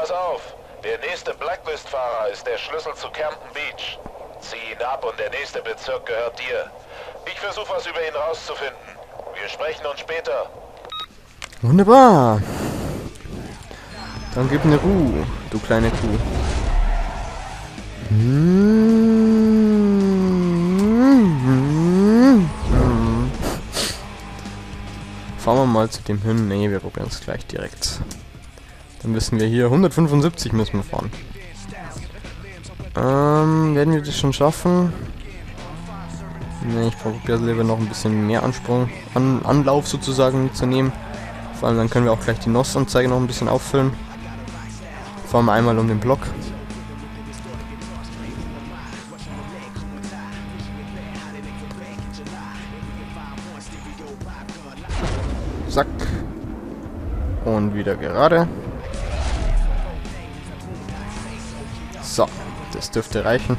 Pass auf, der nächste Blacklist-Fahrer ist der Schlüssel zu Camden Beach. Zieh ihn ab und der nächste Bezirk gehört dir. Ich versuche was über ihn rauszufinden. Wir sprechen uns später. Wunderbar. Dann gib eine Ruhe, du kleine Kuh. Fahren wir mal zu dem hin. Ne, wir probieren es gleich direkt. Dann müssen wir hier 175 müssen wir fahren. Werden wir das schon schaffen? Ne, ich probiere lieber noch ein bisschen mehr Anlauf sozusagen mitzunehmen. Vor allem dann können wir auch gleich die NOS-Anzeige noch ein bisschen auffüllen. Fahren wir einmal um den Block. Zack. Und wieder gerade. So, das dürfte reichen.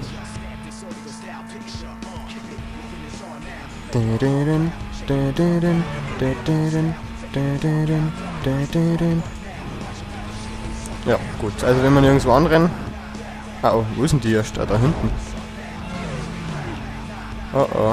Ja, gut. Also wenn man nirgendwo anrennen... Ah, oh, wo ist denn die erst? Da hinten. Oh oh.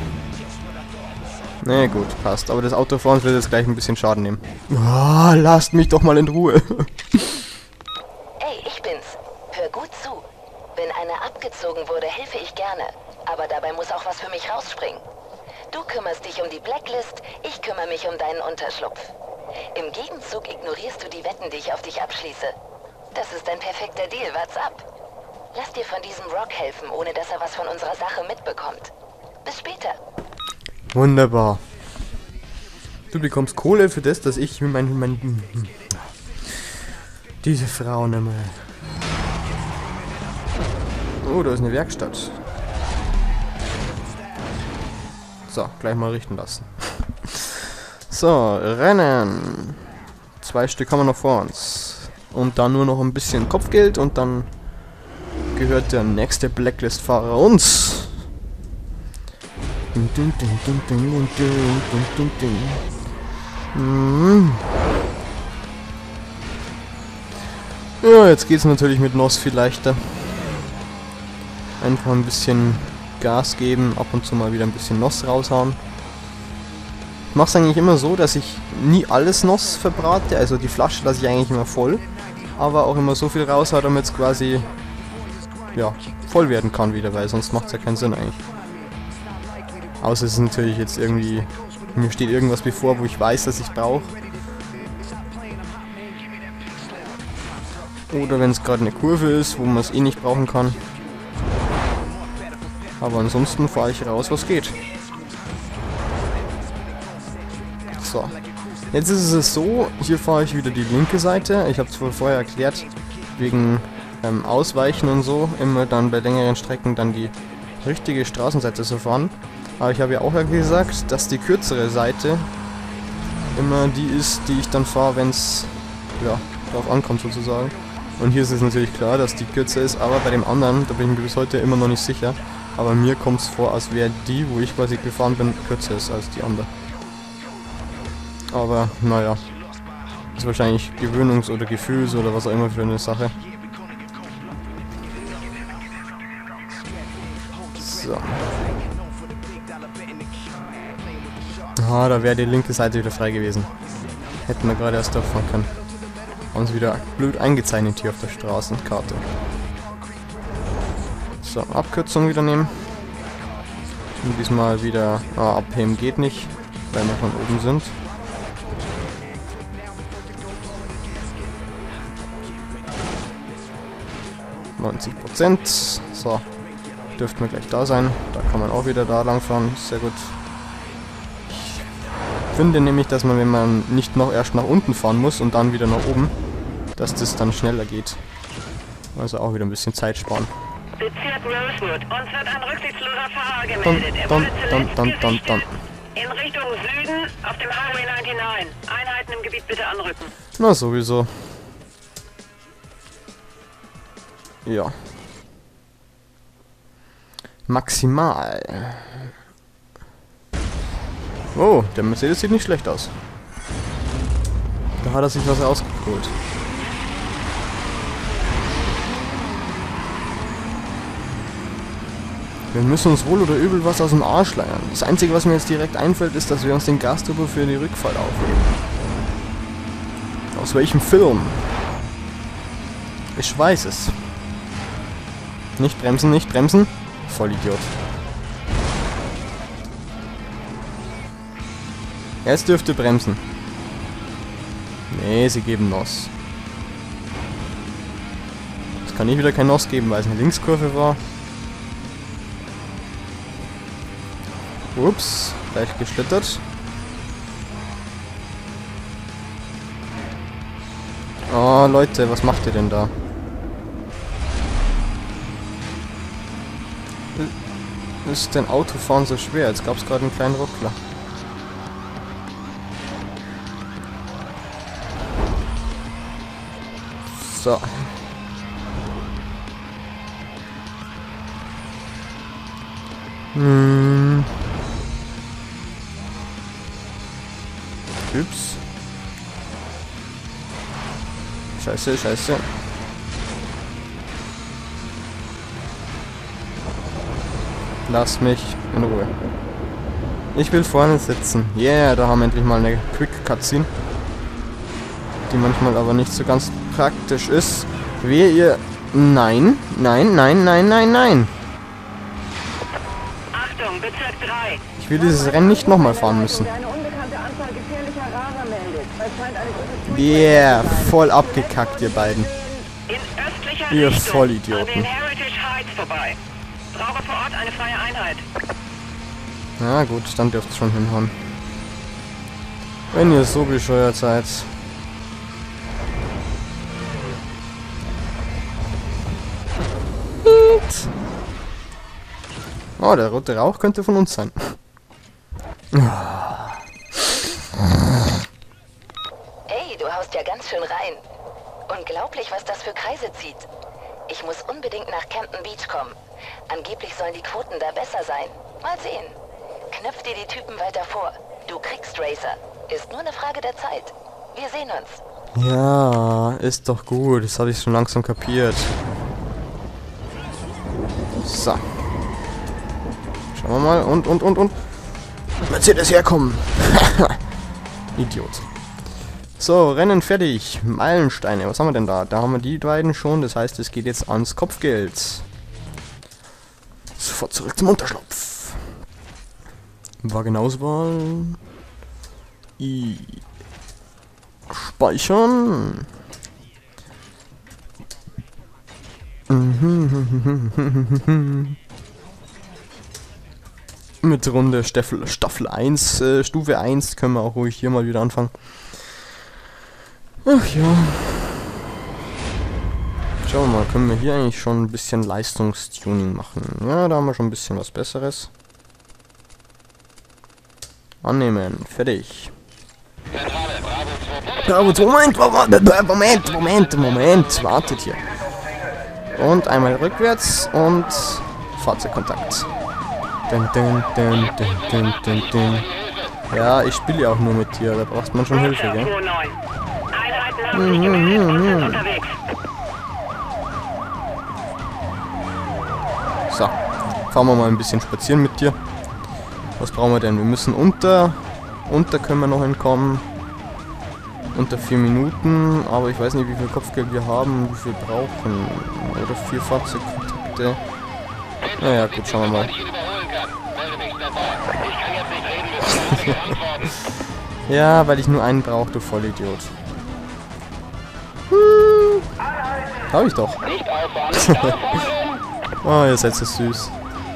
Nee, gut, passt. Aber das Auto vor uns wird jetzt gleich ein bisschen Schaden nehmen. Ah, lasst mich doch mal in Ruhe. Hey, ich bin's. Hör gut zu. Wenn einer abgezogen wurde, helfe ich gerne. Aber dabei muss auch was für mich rausspringen. Du kümmerst dich um die Blacklist, ich kümmere mich um deinen Unterschlupf. Im Gegenzug ignorierst du die Wetten, die ich auf dich abschließe. Das ist ein perfekter Deal, what's up? Lass dir von diesem Rock helfen, ohne dass er was von unserer Sache mitbekommt. Bis später. Wunderbar. Du bekommst Kohle für das, dass ich diese Frauen einmal... Oh, da ist eine Werkstatt. So, gleich mal richten lassen. So, rennen. 2 Stück haben wir noch vor uns. Und dann nur noch ein bisschen Kopfgeld und dann gehört der nächste Blacklist-Fahrer uns. Ja, jetzt geht's natürlich mit NOS viel leichter. Einfach ein bisschen Gas geben, ab und zu mal wieder ein bisschen NOS raushauen. Ich mache es eigentlich immer so, dass ich nie alles NOS verbrate, also die Flasche lasse ich eigentlich immer voll, aber auch immer so viel raushaue, damit es quasi ja, voll werden kann wieder, weil sonst macht es ja keinen Sinn eigentlich. Außer es ist natürlich jetzt irgendwie, mir steht irgendwas bevor, wo ich weiß, dass ich brauche. Oder wenn es gerade eine Kurve ist, wo man es eh nicht brauchen kann. Aber ansonsten fahre ich raus, was geht. So. Jetzt ist es so, hier fahre ich wieder die linke Seite. Ich habe es vorher erklärt, wegen Ausweichen und so, immer dann bei längeren Strecken dann die richtige Straßenseite zu fahren. Aber ich habe ja auch gesagt, dass die kürzere Seite immer die ist, die ich dann fahre, wenn es ja, drauf ankommt sozusagen. Und hier ist es natürlich klar, dass die kürzer ist, aber bei dem anderen, da bin ich mir bis heute immer noch nicht sicher. Aber mir kommt es vor, als wäre die, wo ich quasi gefahren bin, kürzer ist als die andere. Aber, naja. Ist wahrscheinlich Gewöhnungs- oder Gefühls- oder was auch immer für eine Sache. So. Ah, da wäre die linke Seite wieder frei gewesen. Hätten wir gerade erst durchfahren können. Haben sie wieder blöd eingezeichnet hier auf der Straßenkarte. So, Abkürzung wieder nehmen. Und diesmal wieder abheben geht nicht, weil wir von oben sind. %. So, dürften wir gleich da sein. Da kann man auch wieder da lang fahren. Sehr gut. Ich finde nämlich, dass man, wenn man nicht noch erst nach unten fahren muss und dann wieder nach oben, dass das dann schneller geht. Also auch wieder ein bisschen Zeit sparen. Bezirk Rosewood. Uns wird ein rücksichtsloser Fahrer gemeldet. Er wurde zuletzt in Richtung Süden auf dem Highway 99. Einheiten im Gebiet bitte anrücken. Na sowieso. Ja. Maximal. Oh, der Mercedes sieht nicht schlecht aus. Da hat er sich was rausgeholt. Wir müssen uns wohl oder übel was aus dem Arsch leiern. Das Einzige, was mir jetzt direkt einfällt, ist, dass wir uns den Gasturbo für die Rückfahrt aufheben. Aus welchem Film? Ich weiß es. Nicht bremsen, nicht bremsen. Vollidiot. Jetzt dürft ihr bremsen. Nee, sie geben Nos. Es kann nicht wieder kein Nos geben, weil es eine Linkskurve war. Ups, gleich geschlittert. Oh, Leute, was macht ihr denn da? Ist denn Autofahren so schwer? Jetzt gab es gerade einen kleinen Ruckler. So. Ups. Scheiße, scheiße. Lass mich in Ruhe. Ich will vorne sitzen. Yeah, da haben wir endlich mal eine Quick Cutscene. Die manchmal aber nicht so ganz praktisch ist. Wehe ihr... Nein, nein, nein, nein, nein, nein. Achtung, Bezirk 3. Ich will dieses Rennen nicht nochmal fahren müssen. Yeah, voll abgekackt, ihr beiden. In östlicher Ihr Richtung Vollidioten. an den Heritage Heights vorbei. Brauche vor Ort eine freie Einheit. Na gut, dann dürft ihr schon hinhauen. Wenn ihr so bescheuert seid. Oh, der rote Rauch könnte von uns sein. Ey, du haust ja ganz schön rein. Unglaublich, was das für Kreise zieht. Ich muss unbedingt nach Camden Beach kommen. Angeblich sollen die Quoten da besser sein. Mal sehen. Knöpf dir die Typen weiter vor. Du kriegst Racer. Ist nur eine Frage der Zeit. Wir sehen uns. Ja, ist doch gut. Das habe ich schon langsam kapiert. So. Schauen wir mal. Und. Mercedes herkommen. Idiot. So, Rennen fertig. Meilensteine. Was haben wir denn da? Da haben wir die beiden schon. Das heißt, es geht jetzt ans Kopfgeld. Sofort zurück zum Unterschlupf. Wagenauswahl. Speichern. Mit Runde Staffel 1, Stufe 1 können wir auch ruhig hier mal wieder anfangen. Ach ja. Schauen wir mal, können wir hier eigentlich schon ein bisschen Leistungstuning machen. Ja, da haben wir schon ein bisschen was Besseres. Annehmen, fertig. Bravo 2, Moment, wartet hier. Und einmal rückwärts und Fahrzeugkontakt. Ja, ich spiele ja auch nur mit dir, da braucht man schon Hilfe, gell? So, fahren wir mal ein bisschen spazieren mit dir. Was brauchen wir denn? Wir müssen unter können wir noch entkommen. Unter 4 Minuten, aber ich weiß nicht, wie viel Kopfgeld wir haben, wie viel brauchen. Oder 4 Fahrzeugkontakte. Naja, gut, schauen wir mal. Ja, weil ich nur einen brauche, du Vollidiot. Hab ich doch. Oh, ihr seid so süß.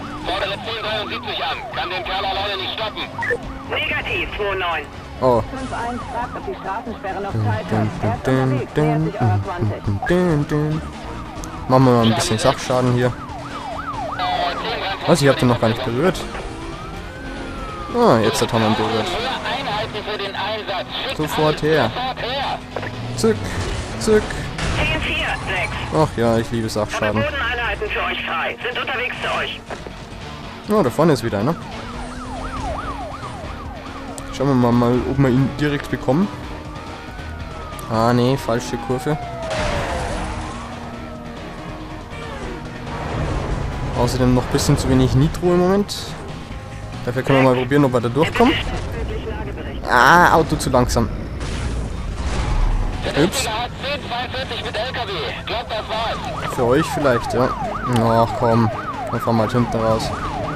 Negativ, 2-9. Oh. 5-1 fragt, ob die Straßensperre noch Zeit hat. Erst unterwegs, quer sich A20. Machen wir mal ein bisschen Sachschaden hier. Was, ich hab den noch gar nicht berührt. Ah, jetzt hat man ihn berührt. Sofort her. Zück, zück. 10-4, 6. Ach ja, ich liebe Habe Sachschaden. Bodeneinheiten für euch frei. Sind unterwegs zu euch. Oh, da vorne ist wieder einer. Schauen wir mal, ob wir ihn direkt bekommen. Ah, nee, falsche Kurve. Außerdem noch ein bisschen zu wenig Nitro im Moment. Dafür können wir mal probieren, ob wir da durchkommen. Ah, Auto zu langsam. Ups. Für euch vielleicht, ja. Ach komm, dann fahren wir halt hinten raus.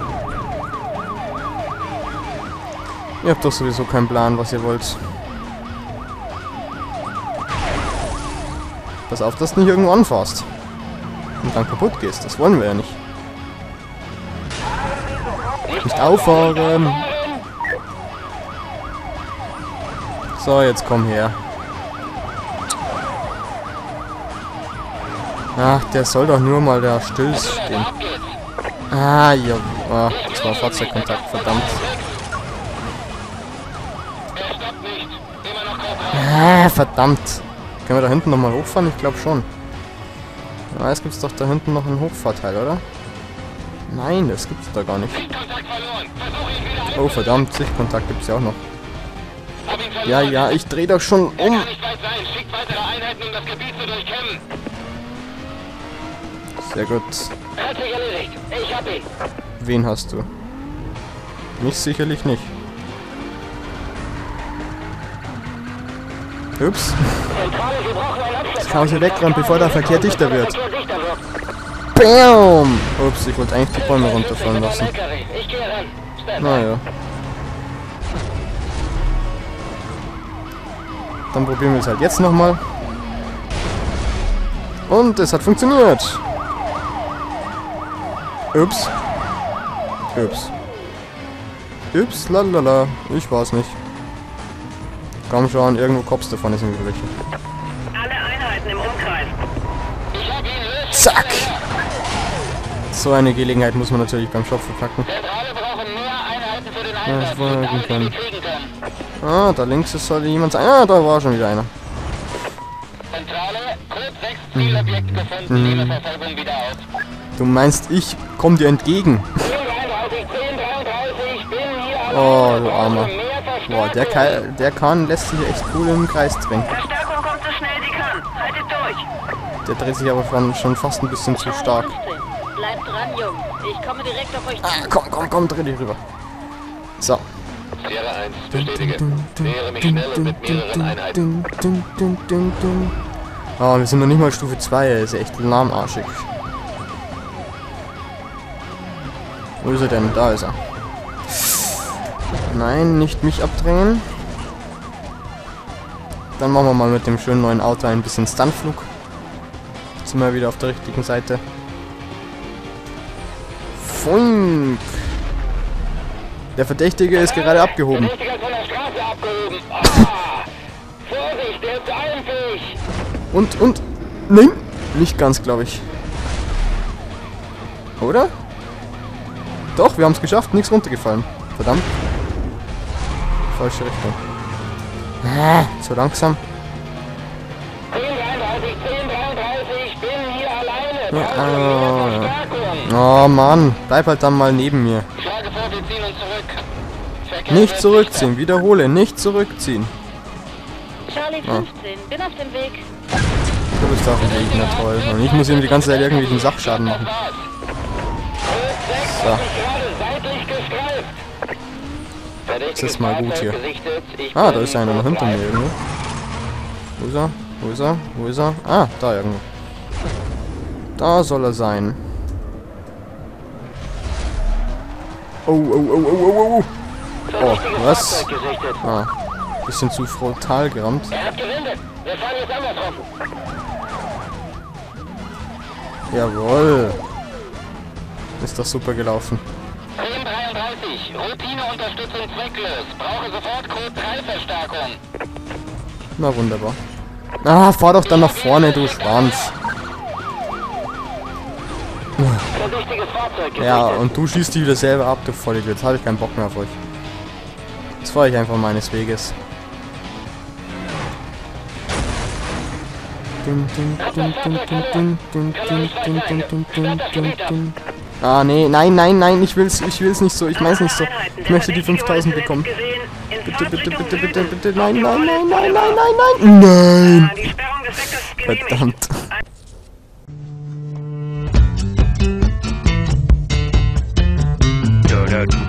Ihr habt doch sowieso keinen Plan, was ihr wollt. Pass auf, dass du nicht irgendwo anfährst. Und dann kaputt gehst. Das wollen wir ja nicht. Nicht auffahren. So, jetzt komm her. Ach, der soll doch nur mal da still stehen. Ah, ja. Ah, das war Fahrzeugkontakt, verdammt. Ah, verdammt. Können wir da hinten nochmal hochfahren? Ich glaube schon. Ja, es gibt doch da hinten noch einen Hochfahrteil, oder? Nein, das gibt's da gar nicht. Oh, verdammt, Sichtkontakt gibt's ja auch noch. Ja, ja, ich drehe doch schon um. Sehr gut. Wen hast du? Mich sicherlich nicht. Ups. Jetzt kann ich hier wegrennen, bevor der Verkehr dichter wird. Bam! Ups, ich wollte eigentlich die Bäume runterfallen lassen. Naja. Dann probieren wir es halt jetzt nochmal. Und es hat funktioniert. Ups. Ups. Ups, lalala. Ich weiß nicht. Komm schon, irgendwo Cops davon ist irgendwie welche. Alle Einheiten im Umkreis. Zack! So eine Gelegenheit muss man natürlich beim Shop verpacken. Ja, ich wollte können. Ah, da links ist sollte jemand sein. Ah, da war schon wieder einer. Du meinst, ich komm dir entgegen? Oh, du Armer. Boah, der Kahn lässt sich echt cool im Kreis drängen. Verstärkung kommt so schnell sie kann. Haltet durch. Der dreht sich aber schon fast ein bisschen zu stark. Bleibt dran, Jungs. Ich komme direkt auf euch zu. Ah, komm, dreh dich rüber. So. Sierra 1, bestätige. Nähere mich schnell und mit mehreren Einheiten. Ah, wir sind noch nicht mal Stufe 2, er ist echt lahmarschig. Wo ist er denn? Da ist er. Nein, nicht mich abdrängen. Dann machen wir mal mit dem schönen neuen Auto ein bisschen Stuntflug. Jetzt sind wir wieder auf der richtigen Seite. Funk! Der Verdächtige ist gerade abgehoben. Und? Nein! Nicht ganz, glaube ich. Oder? Doch, wir haben es geschafft. Nichts runtergefallen. Verdammt. Falsche Richtung. Ah, zu langsam. 1033, bin hier alleine. Ja, oh Mann, bleib halt dann mal neben mir. Schlage vor, wir ziehen uns zurück. Nicht zurückziehen, wiederhole, nicht zurückziehen. Charlie 15, bin auf dem Weg. Du bist auch ein Gegner, toll. Und ich muss ihm die ganze Zeit irgendwelchen Sachschaden machen. So. Das ist mal gut hier. Ah, da ist einer noch hinter mir irgendwo. Wo ist er? Wo ist er? Wo ist er? Ah, da irgendwo. Da soll er sein. Oh. Oh, was? Ah, bisschen zu frontal gerammt. Jawohl. Ist doch super gelaufen. 1033, Routineunterstützung zwecklos. Brauche sofort Code 3 Verstärkung. Na wunderbar. Ah, fahr doch dann nach vorne, du Schwanz. Ja, und du schießt dich wieder selber ab, du Vollidiot. Jetzt habe ich keinen Bock mehr auf euch. Jetzt fahre ich einfach meines Weges. Ah, nee, nein, ich will's nicht so, ich mein's nicht so. Ich möchte die 5000 bekommen. Bitte, nein. Nein! Verdammt. out.